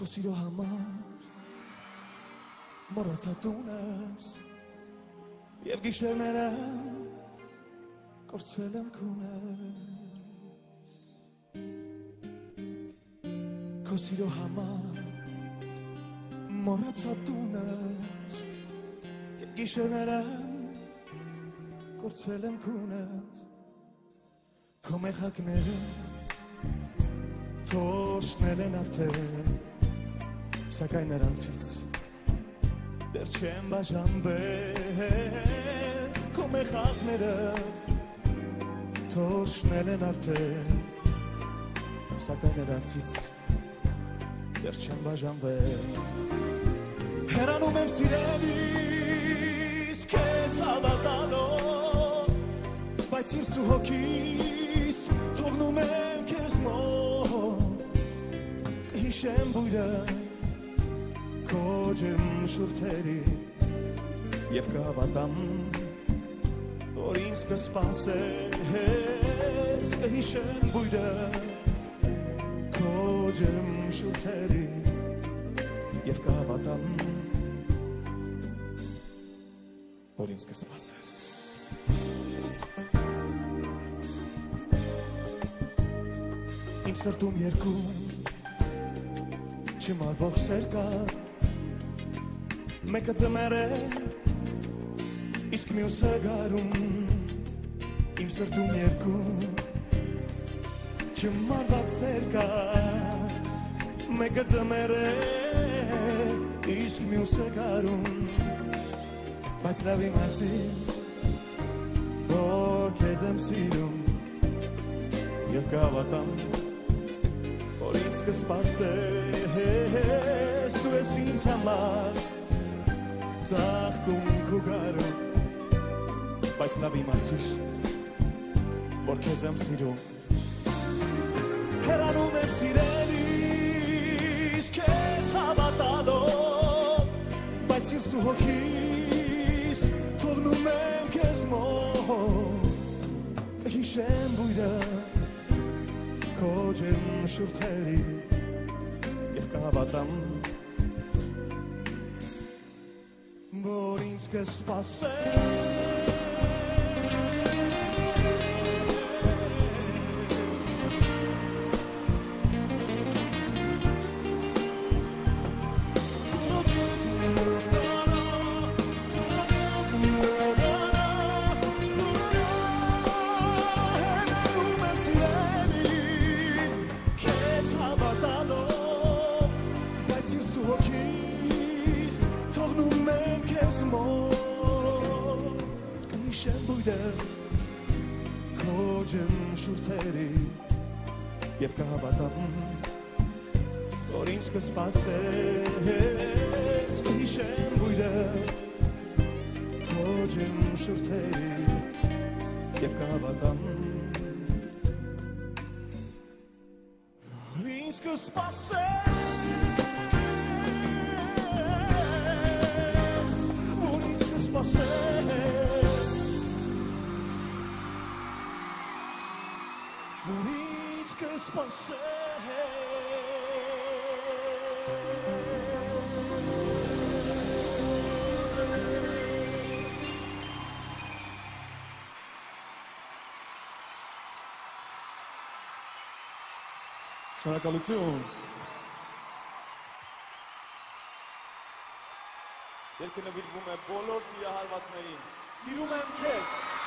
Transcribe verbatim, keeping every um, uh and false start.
Սիրո համար մոռացա տունս և գիշերները կորցրել եմ քունս Քո սիրո համար մոռացա տունս և գիշերները կորցրել եմ քունս Քո մեխակները թոշնել են արդեն Սակայն նրանցից դեռ չեմ բաժանվել Քո մեխակները թոշնել են արդեն Սակայն նրանցից դեռ չեմ բաժանվել Հեռանում եմ սիրելիս քեզ հավատալով Բայց ինձ ու հոգիս թողնում եմ քեզ մոտ Հիշեմ բույրը քո ջերմ շուրթերի և կհավատամ որ ինձ կսպասես Կհիշեմ բույրը քո ջերմ շուրթերի և կհավատամ որ ինձ կսպասես Իմ սրտում երկու չմարվող սեր կա Մեկը ձմեր է, իսկ մյուսը գարուն Իմ սրտում երկու չմարված սեր կա Մեկը ձմեր է, իսկ մյուսը գարուն Բայց լավ իմացիր, որ քեզ եմ սիրում Եվ կհավատամ որ ինձ կսպասես Դու ես ինձ համար ծաղկում քո գարուն Բայց լավ իմացիր, որ քեզ եմ սիրում Հեռանում եմ սիրելիս քեզ հավատալով Բայց ինձ ու հոգիս թողնում եմ քեզ մոտ Կհիշեմ բույրը քո ջերմ շուրթերի և կհավատամ որ ինձ կսպասես քո ջերմ շուրթերի և կհավատամ որ ինձ կսպասես Կհիշեմ բույրը քո ջերմ շուրթերի և կհավատամ որ ինձ կսպասես որ ինձ կսպասես որ ինձ կսպասես Շնորհակալություն Երգը նվիրվում է բոլոր սիրահարվածներին Սիրում եմ քեզ